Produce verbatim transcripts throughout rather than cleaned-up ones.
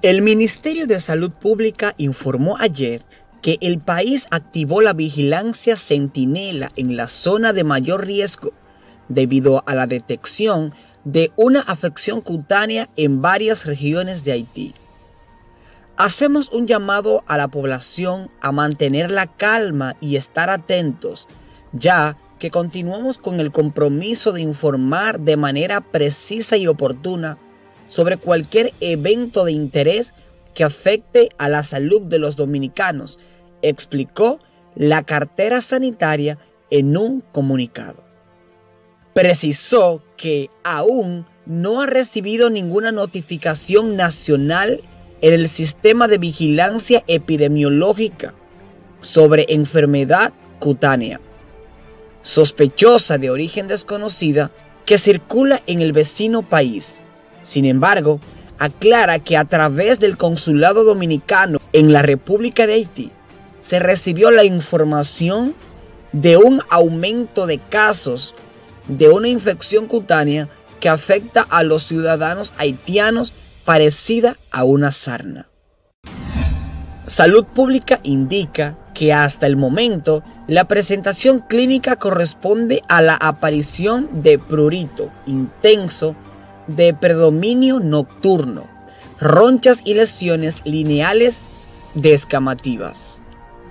El Ministerio de Salud Pública informó ayer que el país activó la vigilancia centinela en la zona de mayor riesgo debido a la detección de una afección cutánea en varias regiones de Haití. Hacemos un llamado a la población a mantener la calma y estar atentos, ya que continuamos con el compromiso de informar de manera precisa y oportuna sobre cualquier evento de interés que afecte a la salud de los dominicanos, explicó la cartera sanitaria en un comunicado. Precisó que aún no ha recibido ninguna notificación nacional en el sistema de vigilancia epidemiológica sobre enfermedad cutánea sospechosa de origen desconocida que circula en el vecino país. Sin embargo, aclara que a través del Consulado Dominicano en la República de Haití se recibió la información de un aumento de casos de una infección cutánea que afecta a los ciudadanos haitianos parecida a una sarna. Salud Pública indica que hasta el momento la presentación clínica corresponde a la aparición de prurito intenso de predominio nocturno, ronchas y lesiones lineales descamativas.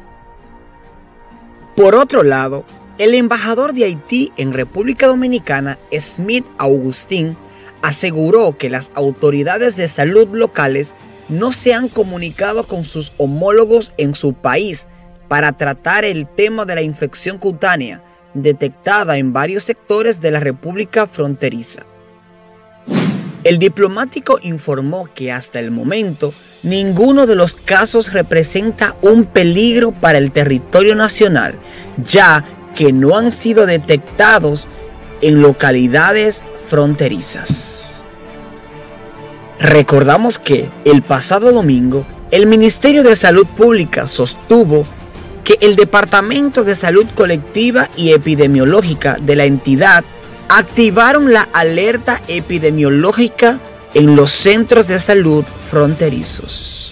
Por otro lado, el embajador de Haití en República Dominicana, Smith Augustín, aseguró que las autoridades de salud locales no se han comunicado con sus homólogos en su país para tratar el tema de la infección cutánea detectada en varios sectores de la República fronteriza. El diplomático informó que hasta el momento ninguno de los casos representa un peligro para el territorio nacional, ya que no han sido detectados en localidades fronterizas. Recordamos que el pasado domingo el Ministerio de Salud Pública sostuvo que el Departamento de Salud Colectiva y Epidemiológica de la entidad activaron la alerta epidemiológica en los centros de salud fronterizos.